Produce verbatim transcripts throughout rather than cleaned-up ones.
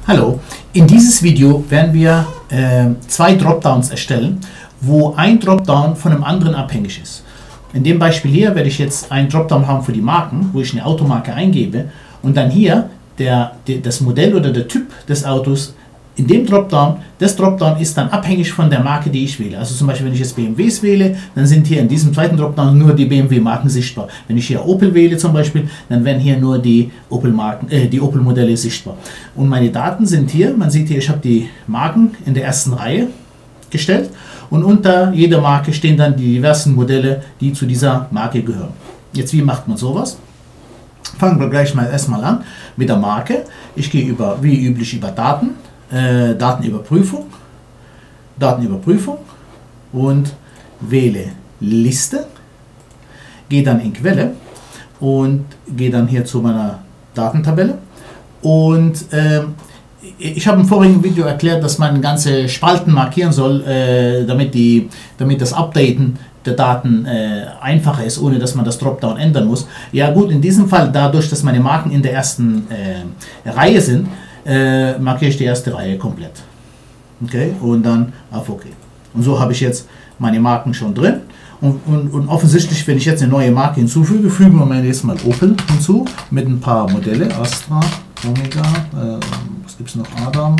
Hallo, in dieses Video werden wir äh, zwei Dropdowns erstellen, wo ein Dropdown von einem anderen abhängig ist. In dem Beispiel hier werde ich jetzt einen Dropdown haben für die Marken, wo ich eine Automarke eingebe und dann hier der, der, das Modell oder der Typ des Autos. In dem Dropdown, das Dropdown ist dann abhängig von der Marke, die ich wähle. Also zum Beispiel, wenn ich jetzt B M Ws wähle, dann sind hier in diesem zweiten Dropdown nur die B M W-Marken sichtbar. Wenn ich hier Opel wähle zum Beispiel, dann werden hier nur die Opel-Marken, äh, die Opel-Modelle sichtbar. Und meine Daten sind hier, man sieht hier, ich habe die Marken in der ersten Reihe gestellt und unter jeder Marke stehen dann die diversen Modelle, die zu dieser Marke gehören. Jetzt, wie macht man sowas? Fangen wir gleich mal erstmal an mit der Marke. Ich gehe über, wie üblich über Daten. Äh, Datenüberprüfung, Datenüberprüfung und wähle Liste, gehe dann in Quelle und gehe dann hier zu meiner Datentabelle und äh, ich habe im vorigen Video erklärt, dass man ganze Spalten markieren soll, äh, damit, die, damit das Updaten der Daten äh, einfacher ist, ohne dass man das Dropdown ändern muss. Ja gut, in diesem Fall dadurch, dass meine Marken in der ersten äh, Reihe sind, Äh, markiere ich die erste Reihe komplett. Okay, und dann auf OK. Und so habe ich jetzt meine Marken schon drin. Und, und, und offensichtlich, wenn ich jetzt eine neue Marke hinzufüge, fügen wir mir jetzt mal Opel hinzu mit ein paar Modelle. Astra, Omega, äh, was gibt es noch? Adam.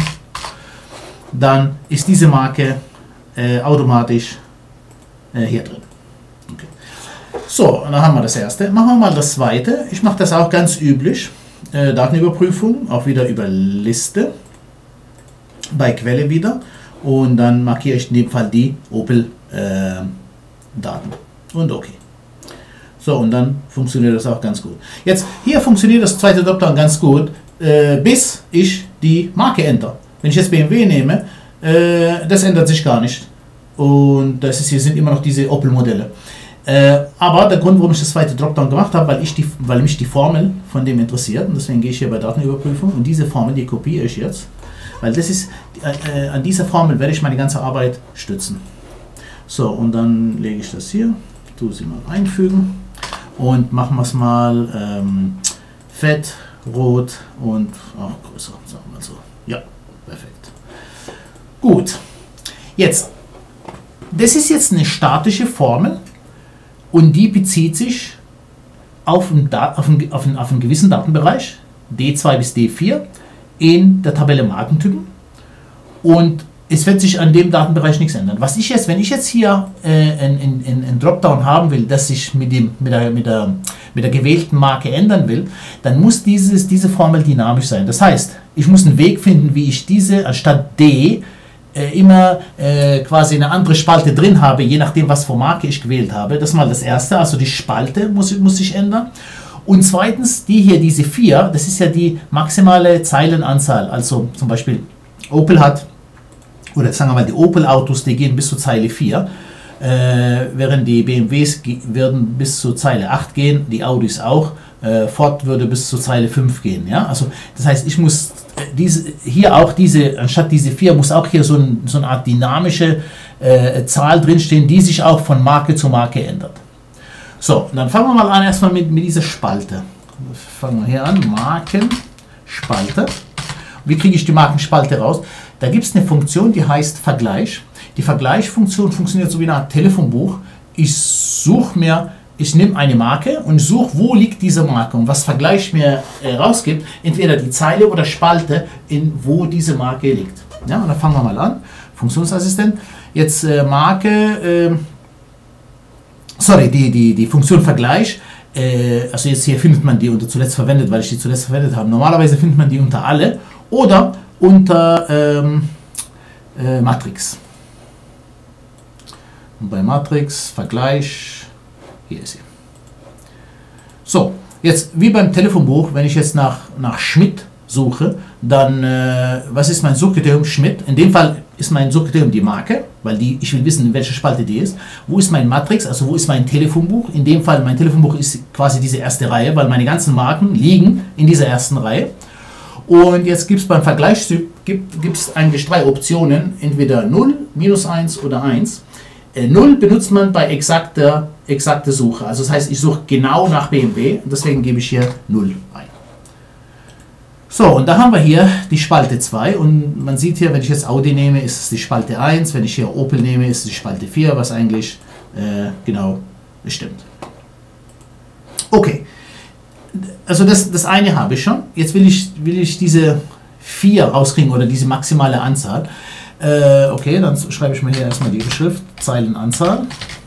Dann ist diese Marke äh, automatisch äh, hier drin. Okay. So, und dann haben wir das erste. Machen wir mal das zweite. Ich mache das auch ganz üblich. Äh, Datenüberprüfung, auch wieder über Liste, bei Quelle wieder und dann markiere ich in dem Fall die Opel äh, Daten und OK. So, und dann funktioniert das auch ganz gut. Jetzt, hier funktioniert das zweite Dropdown ganz gut, äh, bis ich die Marke ändere. Wenn ich jetzt B M W nehme, äh, das ändert sich gar nicht und das ist, hier sind immer noch diese Opel Modelle. Äh, aber der Grund, warum ich das zweite Dropdown gemacht habe, weil, ich die, weil mich die Formel von dem interessiert und deswegen gehe ich hier bei Datenüberprüfung und diese Formel, die kopiere ich jetzt, weil das ist, äh, an dieser Formel werde ich meine ganze Arbeit stützen. So, und dann lege ich das hier, tue sie mal einfügen und machen wir es mal ähm, fett, rot und auch größer, sagen wir mal so. Ja, perfekt. Gut, jetzt, das ist jetzt eine statische Formel. Und die bezieht sich auf einen, auf, einen, auf, einen, auf einen gewissen Datenbereich, D zwei bis D vier, in der Tabelle Markentypen. Und es wird sich an dem Datenbereich nichts ändern. Was ich jetzt, wenn ich jetzt hier äh, ein, ein, ein Dropdown haben will, das sich mit, dem, mit, der, mit, der, mit der gewählten Marke ändern will, dann muss dieses, diese Formel dynamisch sein. Das heißt, ich muss einen Weg finden, wie ich diese anstatt D immer äh, quasi eine andere Spalte drin habe, je nachdem, was für Marke ich gewählt habe. Das ist mal das erste, also die Spalte muss, muss sich ändern. Und zweitens, die hier, diese vier, das ist ja die maximale Zeilenanzahl. Also zum Beispiel Opel hat, oder sagen wir mal, die Opel-Autos, die gehen bis zur Zeile vier, äh, während die B M Ws werden bis zur Zeile acht gehen, die Audis auch. Äh, Ford würde bis zur Zeile fünf gehen. Ja? Also, das heißt, ich muss diese, hier auch diese, anstatt diese vier, muss auch hier so, ein, so eine Art dynamische äh, Zahl drinstehen, die sich auch von Marke zu Marke ändert. So, und dann fangen wir mal an erstmal mit, mit dieser Spalte. Fangen wir hier an, Markenspalte. Wie kriege ich die Markenspalte raus? Da gibt es eine Funktion, die heißt Vergleich. Die Vergleichfunktion funktioniert so wie eine Art Telefonbuch. Ich suche mir Ich nehme eine Marke und suche, wo liegt diese Marke und was Vergleich mir äh, rausgibt, entweder die Zeile oder Spalte, in wo diese Marke liegt. Ja, und dann fangen wir mal an. Funktionsassistent. Jetzt äh, Marke, äh, sorry, die, die, die Funktion Vergleich. Äh, also jetzt hier findet man die unter zuletzt verwendet, weil ich die zuletzt verwendet habe. Normalerweise findet man die unter alle oder unter ähm, äh, Matrix. Und bei Matrix, Vergleich. Hier ist sie. So, jetzt wie beim Telefonbuch, wenn ich jetzt nach, nach Schmidt suche, dann, äh, was ist mein Suchkriterium? Schmidt. In dem Fall ist mein Suchkriterium die Marke, weil die, ich will wissen, in welcher Spalte die ist. Wo ist mein Matrix, also wo ist mein Telefonbuch? In dem Fall, mein Telefonbuch ist quasi diese erste Reihe, weil meine ganzen Marken liegen in dieser ersten Reihe. Und jetzt gibt es beim Vergleichstyp gibt es eigentlich drei Optionen, entweder null, minus eins oder eins. null benutzt man bei exakter, exakter Suche. Also das heißt, ich suche genau nach B M W und deswegen gebe ich hier null ein. So, und da haben wir hier die Spalte zwei und man sieht hier, wenn ich jetzt Audi nehme, ist es die Spalte eins, wenn ich hier Opel nehme, ist es die Spalte vier, was eigentlich äh, genau stimmt. Okay, also das, das eine habe ich schon. Jetzt will ich, will ich diese vier rauskriegen oder diese maximale Anzahl. Äh, okay, dann schreibe ich mir hier erstmal die Beschrift, Zeilenanzahl.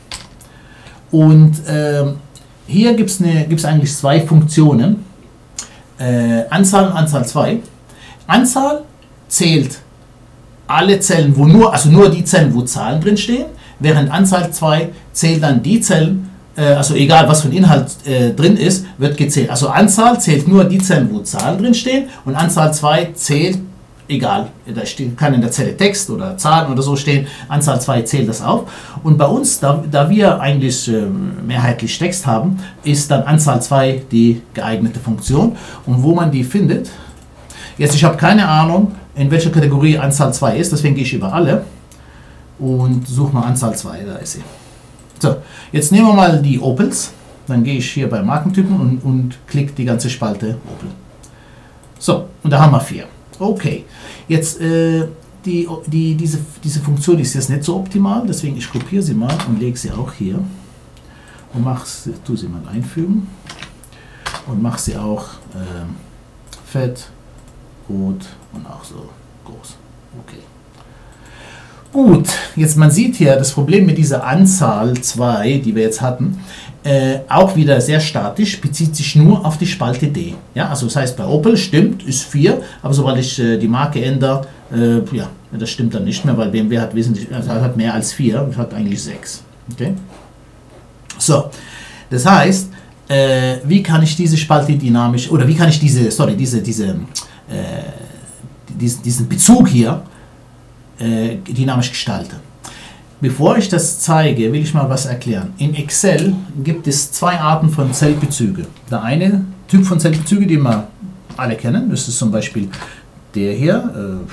Und äh, hier gibt es eigentlich zwei Funktionen. Äh, Anzahl und Anzahl zwei. Anzahl zählt alle Zellen, wo nur, also nur die Zellen, wo Zahlen drin stehen, während Anzahl zwei zählt dann die Zellen, äh, also egal was für ein Inhalt äh, drin ist, wird gezählt. Also Anzahl zählt nur die Zellen, wo Zahlen drin stehen und Anzahl zwei zählt, egal, da steht, kann in der Zelle Text oder Zahlen oder so stehen, Anzahl zwei zählt das auf. Und bei uns, da, da wir eigentlich äh, mehrheitlich Text haben, ist dann Anzahl zwei die geeignete Funktion. Und wo man die findet, jetzt ich habe keine Ahnung, in welcher Kategorie Anzahl zwei ist, deswegen gehe ich über alle und suche mal Anzahl zwei, da ist sie. So, jetzt nehmen wir mal die Opels, dann gehe ich hier bei Markentypen und, und klicke die ganze Spalte Opel. So, und da haben wir vier. Okay, jetzt äh, die, die, diese, diese Funktion ist jetzt nicht so optimal, deswegen ich kopiere sie mal und lege sie auch hier und mache sie, tue sie mal einfügen und mache sie auch äh, fett, rot und auch so groß. Okay. Gut, jetzt man sieht hier das Problem mit dieser Anzahl zwei, die wir jetzt hatten, äh, auch wieder sehr statisch, bezieht sich nur auf die Spalte D. Ja, also das heißt bei Opel stimmt, ist vier, aber sobald ich äh, die Marke ändere, äh, ja, das stimmt dann nicht mehr, weil B M W hat wesentlich, also hat mehr als vier und hat eigentlich sechs. Okay? So, das heißt, äh, wie kann ich diese Spalte dynamisch, oder wie kann ich diese, sorry, diese, diese, äh, diesen, diesen Bezug hier äh, dynamisch gestalten? Bevor ich das zeige, will ich mal was erklären. In Excel gibt es zwei Arten von Zellbezüge. Der eine Typ von Zellbezüge, den wir alle kennen, das ist zum Beispiel der hier, äh,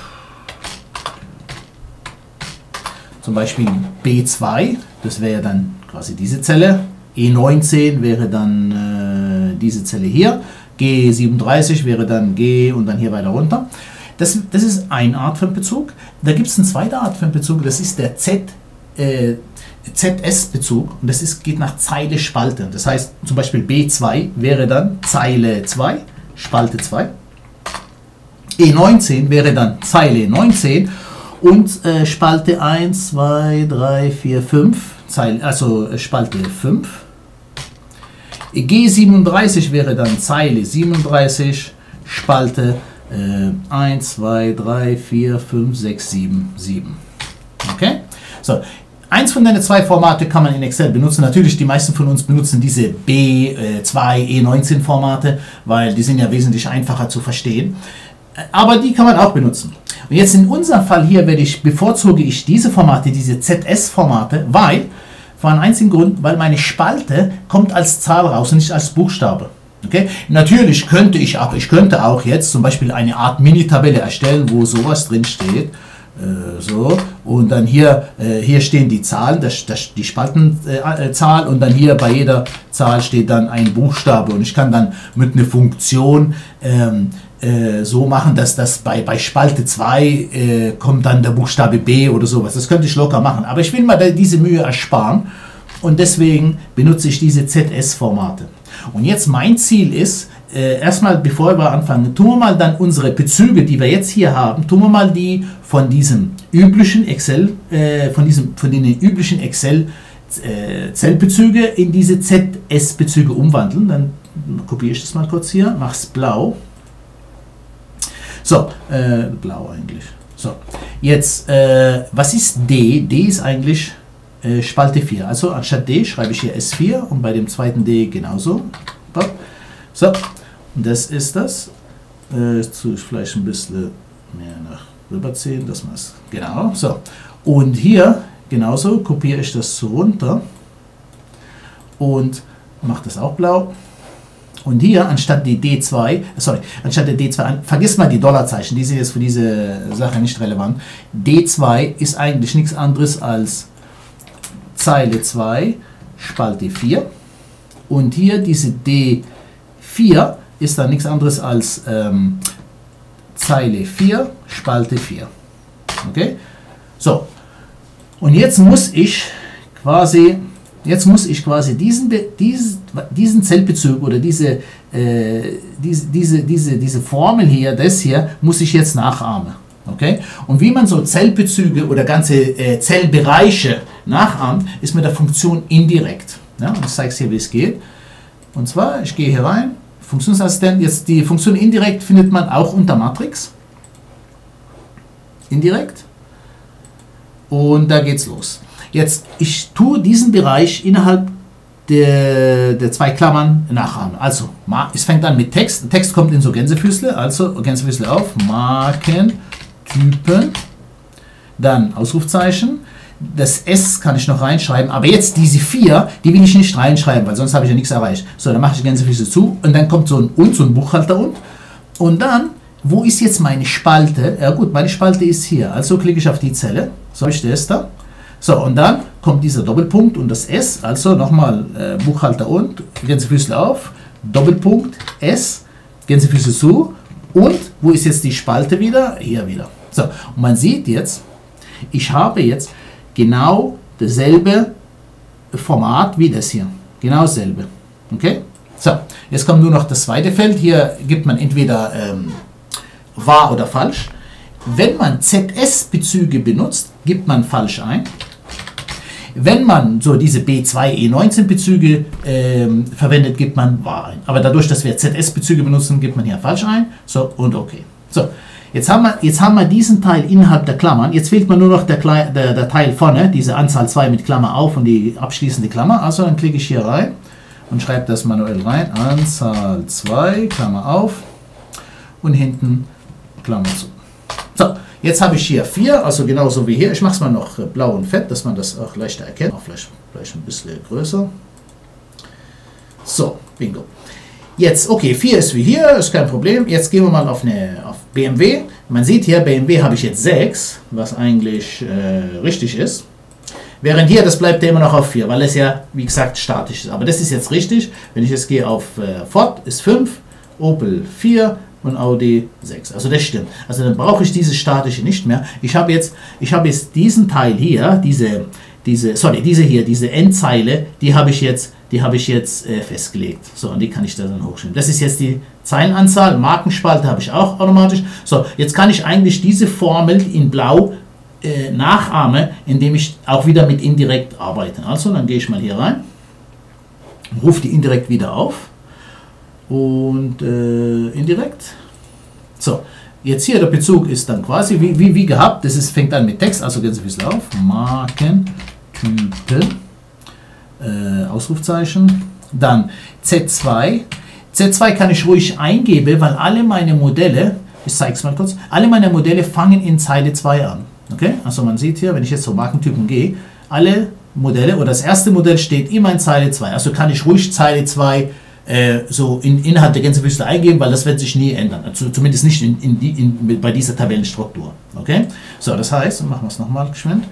zum Beispiel B zwei, das wäre dann quasi diese Zelle, E neunzehn wäre dann äh, diese Zelle hier, G siebenunddreißig wäre dann G und dann hier weiter runter. Das, das ist eine Art von Bezug. Da gibt es eine zweite Art von Bezug, das ist der Z Äh, Z S-Bezug und das ist, geht nach Zeile Spalte. Das heißt zum Beispiel B zwei wäre dann Zeile zwei, Spalte zwei. E neunzehn wäre dann Zeile neunzehn und äh, Spalte eins, zwei, drei, vier, fünf, Zeile, also äh, Spalte fünf. G siebenunddreißig wäre dann Zeile siebenunddreißig, Spalte äh, eins, zwei, drei, vier, fünf, sechs, sieben, sieben. Okay? So, eins von den zwei Formate kann man in Excel benutzen. Natürlich, die meisten von uns benutzen diese B zwei, E neunzehn Formate, weil die sind ja wesentlich einfacher zu verstehen. Aber die kann man auch benutzen. Und jetzt in unserem Fall hier werde ich, bevorzuge ich diese Formate, diese Z S-Formate, weil, für einen einzigen Grund, weil meine Spalte kommt als Zahl raus und nicht als Buchstabe. Okay? Natürlich könnte ich auch, ich könnte auch jetzt zum Beispiel eine Art Mini-Tabelle erstellen, wo sowas drin steht. So, und dann hier, äh, hier stehen die Zahlen, das, das, die Spaltenzahl äh, und dann hier bei jeder Zahl steht dann ein Buchstabe und ich kann dann mit einer Funktion ähm, äh, so machen, dass das bei, bei Spalte zwei äh, kommt dann der Buchstabe B oder sowas. Das könnte ich locker machen, aber ich will mal diese Mühe ersparen und deswegen benutze ich diese Z S-Formate. Und jetzt mein Ziel ist, Äh, erstmal, bevor wir anfangen, tun wir mal dann unsere Bezüge, die wir jetzt hier haben, tun wir mal die von diesem üblichen Excel, äh, von diesem, von den üblichen Excel äh, Zellbezüge in diese Z S-Bezüge umwandeln. Dann kopiere ich das mal kurz hier, mache es blau. So, äh, blau eigentlich. So, jetzt, äh, was ist D? D ist eigentlich äh, Spalte vier. Also anstatt D schreibe ich hier S vier und bei dem zweiten D genauso. So. Das ist das. Äh, jetzt tue ich vielleicht ein bisschen mehr nach rüberziehen, dass man es genau. So. Und hier genauso kopiere ich das so runter und mache das auch blau. Und hier anstatt die D zwei, sorry, anstatt der D zwei, vergiss mal die Dollarzeichen, die sind jetzt für diese Sache nicht relevant. D zwei ist eigentlich nichts anderes als Zeile zwei, Spalte vier. Und hier diese D vier ist dann nichts anderes als ähm, Zeile vier, Spalte vier. Okay? So. Und jetzt muss ich quasi, jetzt muss ich quasi diesen, diesen, diesen Zellbezug oder diese, äh, diese, diese, diese, diese Formel hier, das hier, muss ich jetzt nachahmen. Okay? Und wie man so Zellbezüge oder ganze äh, Zellbereiche nachahmt, ist mit der Funktion indirekt. Ja? Und ich zeige es hier, wie es geht. Und zwar, ich gehe hier rein, Funktionsassistent, jetzt die Funktion indirekt findet man auch unter Matrix. Indirekt. Und da geht's los. Jetzt, ich tue diesen Bereich innerhalb der, der zwei Klammern nachahmen. Also, es fängt an mit Text. Text kommt in so Gänsefüßle, also Gänsefüßle auf, Marken, Typen, dann Ausrufzeichen. Das S kann ich noch reinschreiben, aber jetzt diese vier, die will ich nicht reinschreiben, weil sonst habe ich ja nichts erreicht. So, dann mache ich die Gänsefüße zu und dann kommt so ein und, so ein Buchhalter und. Und dann, wo ist jetzt meine Spalte? Ja gut, meine Spalte ist hier. Also klicke ich auf die Zelle. So, ich das da. So, und dann kommt dieser Doppelpunkt und das S. Also nochmal äh, Buchhalter und, Gänsefüße auf, Doppelpunkt, S, Gänsefüße zu. Und wo ist jetzt die Spalte wieder? Hier wieder. So, und man sieht jetzt, ich habe jetzt genau dasselbe Format wie das hier. Genau dasselbe. Okay? So, jetzt kommt nur noch das zweite Feld. Hier gibt man entweder ähm, wahr oder falsch. Wenn man Z S-Bezüge benutzt, gibt man falsch ein. Wenn man so diese B zwei E neunzehn Bezüge ähm, verwendet, gibt man wahr ein. Aber dadurch, dass wir Z S-Bezüge benutzen, gibt man hier falsch ein. So, und okay. So, jetzt haben wir, jetzt haben wir diesen Teil innerhalb der Klammern. Jetzt fehlt mir nur noch der, der, der Teil vorne, diese Anzahl zwei mit Klammer auf und die abschließende Klammer. Also dann klicke ich hier rein und schreibe das manuell rein. Anzahl zwei, Klammer auf und hinten Klammer zu. So, jetzt habe ich hier vier, also genauso wie hier. Ich mache es mal noch blau und fett, dass man das auch leichter erkennt. Auch vielleicht, vielleicht ein bisschen größer. So, bingo. Jetzt, okay, vier ist wie hier, ist kein Problem. Jetzt gehen wir mal auf, eine, auf B M W. Man sieht hier, B M W habe ich jetzt sechs, was eigentlich äh, richtig ist. Während hier, das bleibt ja immer noch auf vier, weil es ja, wie gesagt, statisch ist. Aber das ist jetzt richtig. Wenn ich jetzt gehe auf äh, Ford, ist fünf, Opel vier und Audi sechs. Also das stimmt. Also dann brauche ich dieses statische nicht mehr. Ich habe jetzt, ich habe jetzt diesen Teil hier, diese, diese, sorry, diese hier, diese Endzeile, die habe ich jetzt, die habe ich jetzt äh, festgelegt. So, und die kann ich da dann hochschreiben. Das ist jetzt die Zeilenanzahl. Markenspalte habe ich auch automatisch. So, jetzt kann ich eigentlich diese Formel in Blau äh, nachahmen, indem ich auch wieder mit indirekt arbeite. Also, dann gehe ich mal hier rein, rufe die indirekt wieder auf. Und äh, indirekt. So, jetzt hier der Bezug ist dann quasi wie, wie, wie gehabt. Das ist, fängt an mit Text, also ganz ein bisschen auf. Marken, Typen, äh, Ausrufzeichen. Dann Z zwei. Z zwei kann ich ruhig eingeben, weil alle meine Modelle, ich zeige es mal kurz, alle meine Modelle fangen in Zeile zwei an. Okay? Also man sieht hier, wenn ich jetzt zu Markentypen gehe, alle Modelle oder das erste Modell steht immer in Zeile zwei. Also kann ich ruhig Zeile zwei so in, innerhalb der Gänsefüßler eingeben, weil das wird sich nie ändern. Also zumindest nicht in, in die, in, bei dieser Tabellenstruktur. Okay? So, das heißt, machen wir es nochmal geschwind.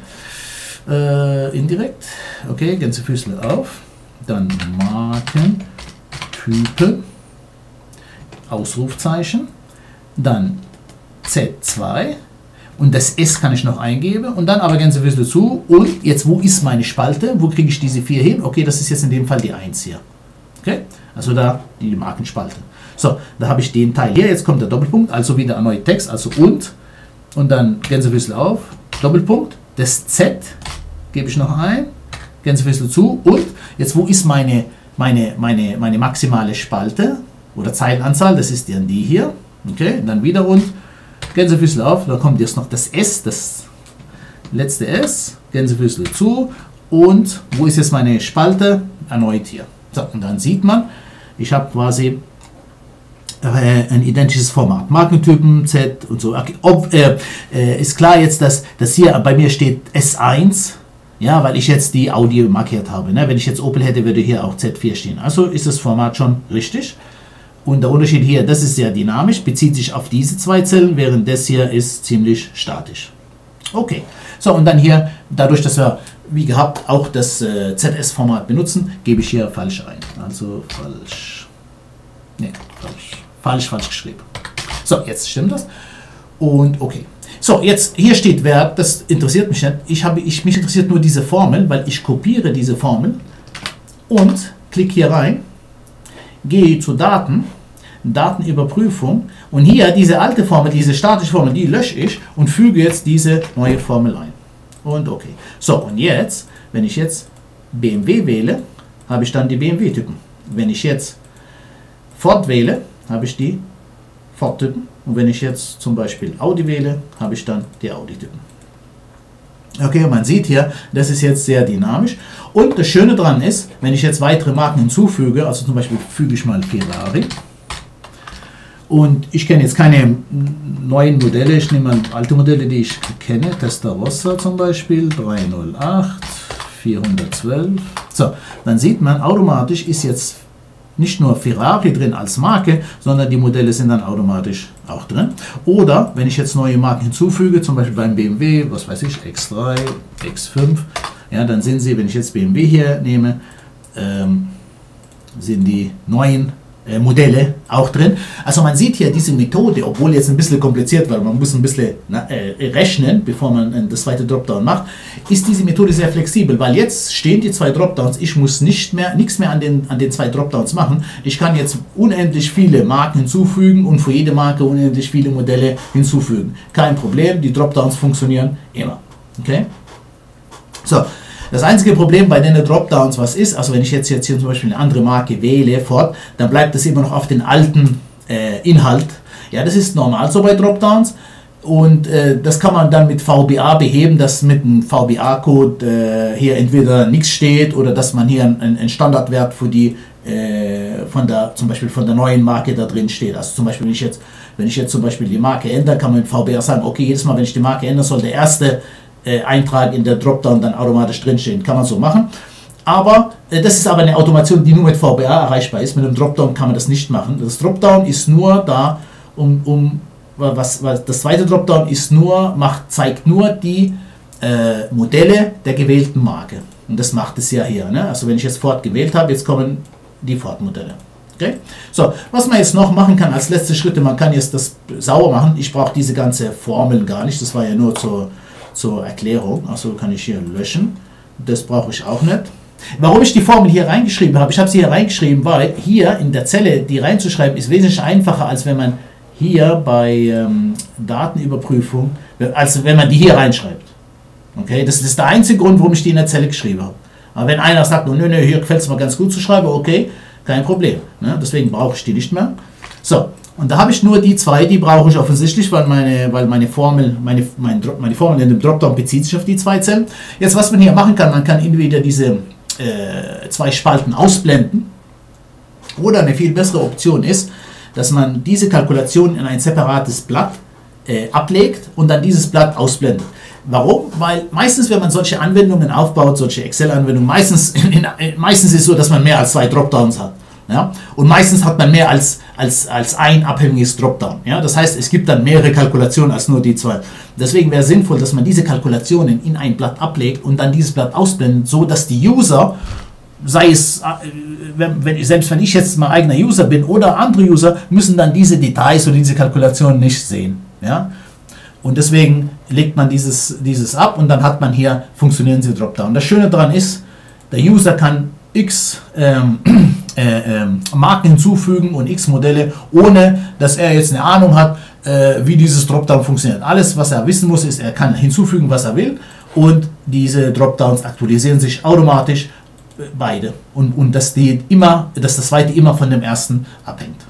Äh, indirekt. Okay, Gänsefüßler auf. Dann Marken, Typen, Ausrufzeichen. Dann Z zwei. Und das S kann ich noch eingeben. Und dann aber Gänsefüßler zu. Und jetzt, wo ist meine Spalte? Wo kriege ich diese vier hin? Okay, das ist jetzt in dem Fall die eins hier. Okay? Also da die Markenspalte. So, da habe ich den Teil hier. Jetzt kommt der Doppelpunkt, also wieder erneut Text, also und. Und dann Gänsefüßler auf, Doppelpunkt. Das Z gebe ich noch ein, Gänsefüßler zu. Und jetzt, wo ist meine, meine, meine, meine maximale Spalte oder Zeilenanzahl? Das ist dann die hier. Okay, und dann wieder und. Gänsefüßler auf, da kommt jetzt noch das S, das letzte S. Gänsefüßler zu. Und wo ist jetzt meine Spalte? Erneut hier. So, und dann sieht man, ich habe quasi äh, ein identisches Format. Markentypen, Z und so. Okay, ob, äh, äh, ist klar jetzt, dass, dass hier bei mir steht S eins, ja, weil ich jetzt die Audi markiert habe. Ne? Wenn ich jetzt Opel hätte, würde hier auch Z vier stehen. Also ist das Format schon richtig. Und der Unterschied hier, das ist sehr dynamisch, bezieht sich auf diese zwei Zellen, während das hier ist ziemlich statisch. Okay, so und dann hier, dadurch, dass wir wie gehabt auch das äh, Z S-Format benutzen, gebe ich hier falsch ein. Also falsch. Ne, falsch. Falsch, falsch geschrieben. So, jetzt stimmt das. Und okay. So, jetzt hier steht Wert, das interessiert mich nicht. Ich habe, ich, mich interessiert nur diese Formel, weil ich kopiere diese Formel und klicke hier rein, gehe zu Daten, Datenüberprüfung und hier diese alte Formel, diese statische Formel, die lösche ich und füge jetzt diese neue Formel ein. Und okay. So, und jetzt, wenn ich jetzt B M W wähle, habe ich dann die B M W-Typen. Wenn ich jetzt Ford wähle, habe ich die Ford-Typen. Und wenn ich jetzt zum Beispiel Audi wähle, habe ich dann die Audi-Typen. Okay, man sieht hier, das ist jetzt sehr dynamisch. Und das Schöne daran ist, wenn ich jetzt weitere Marken hinzufüge, also zum Beispiel füge ich mal Ferrari. Und ich kenne jetzt keine neuen Modelle, ich nehme mal alte Modelle, die ich kenne. Testarossa zum Beispiel, dreihundertacht, vierhundertzwölf. So, dann sieht man, automatisch ist jetzt nicht nur Ferrari drin als Marke, sondern die Modelle sind dann automatisch auch drin. Oder wenn ich jetzt neue Marken hinzufüge, zum Beispiel beim B M W, was weiß ich, X drei, X fünf, ja, dann sind sie, wenn ich jetzt B M W hier nehme, ähm, sind die neuen äh, Modelle auch drin. Also man sieht hier diese Methode, obwohl jetzt ein bisschen kompliziert, weil man muss ein bisschen na, äh, rechnen, bevor man äh, das zweite Dropdown macht, ist diese Methode sehr flexibel, weil jetzt stehen die zwei Dropdowns, ich muss nicht mehr, nichts mehr an den, an den zwei Dropdowns machen. Ich kann jetzt unendlich viele Marken hinzufügen und für jede Marke unendlich viele Modelle hinzufügen. Kein Problem, die Dropdowns funktionieren immer. Okay? So. Das einzige Problem bei den Dropdowns, was ist, also wenn ich jetzt, jetzt hier zum Beispiel eine andere Marke wähle, Ford, dann bleibt es immer noch auf den alten äh, Inhalt. Ja, das ist normal so bei Dropdowns und äh, das kann man dann mit V B A beheben, dass mit einem V B A-Code äh, hier entweder nichts steht oder dass man hier einen, einen Standardwert für die äh, von der, zum Beispiel von der neuen Marke da drin steht. Also zum Beispiel, wenn ich jetzt, wenn ich jetzt zum Beispiel die Marke ändere, kann man mit V B A sagen, okay, jedes Mal, wenn ich die Marke ändere, soll der erste Äh, Eintrag in der Dropdown dann automatisch drinstehen. Kann man so machen. Aber äh, das ist aber eine Automation, die nur mit V B A erreichbar ist. Mit einem Dropdown kann man das nicht machen. Das Dropdown ist nur da, um, um was, was das zweite Dropdown ist nur, macht, zeigt nur die äh, Modelle der gewählten Marke. Und das macht es ja hier. Ne? Also wenn ich jetzt Ford gewählt habe, jetzt kommen die Ford-Modelle. Okay? So, was man jetzt noch machen kann als letzte Schritte, man kann jetzt das sauber machen. Ich brauche diese ganze Formel gar nicht. Das war ja nur zur zur Erklärung, also kann ich hier löschen, das brauche ich auch nicht. Warum ich die Formel hier reingeschrieben habe, ich habe sie hier reingeschrieben, weil hier in der Zelle, die reinzuschreiben, ist wesentlich einfacher, als wenn man hier bei ähm, Datenüberprüfung, als wenn man die hier reinschreibt. Okay, das ist der einzige Grund, warum ich die in der Zelle geschrieben habe. Aber wenn einer sagt, nö, nö, hier gefällt es mir ganz gut zu schreiben, okay, kein Problem. Ne? Deswegen brauche ich die nicht mehr. So. Und da habe ich nur die zwei, die brauche ich offensichtlich, weil meine, weil meine Formel, meine, meine, meine Formel in dem Dropdown bezieht sich auf die zwei Zellen. Jetzt, was man hier machen kann, man kann entweder diese äh, zwei Spalten ausblenden oder eine viel bessere Option ist, dass man diese Kalkulation in ein separates Blatt äh, ablegt und dann dieses Blatt ausblendet. Warum? Weil meistens, wenn man solche Anwendungen aufbaut, solche Excel-Anwendungen, meistens, in, in, meistens ist es so, dass man mehr als zwei Dropdowns hat. Ja? Und meistens hat man mehr als, als, als ein abhängiges Dropdown. Ja? Das heißt, es gibt dann mehrere Kalkulationen als nur die zwei. Deswegen wäre es sinnvoll, dass man diese Kalkulationen in ein Blatt ablegt und dann dieses Blatt ausblendet, so dass die User, sei es, wenn, wenn, selbst wenn ich jetzt mein eigener User bin oder andere User, müssen dann diese Details oder diese Kalkulationen nicht sehen. Ja? Und deswegen legt man dieses, dieses ab und dann hat man hier funktionierende Dropdown. Das Schöne daran ist, der User kann x ähm, äh, äh, Marken hinzufügen und x Modelle, ohne dass er jetzt eine Ahnung hat, äh, wie dieses Dropdown funktioniert. Alles, was er wissen muss, ist, er kann hinzufügen, was er will, und diese Dropdowns aktualisieren sich automatisch, äh, beide. Und, und dass, die immer, dass das zweite immer von dem ersten abhängt.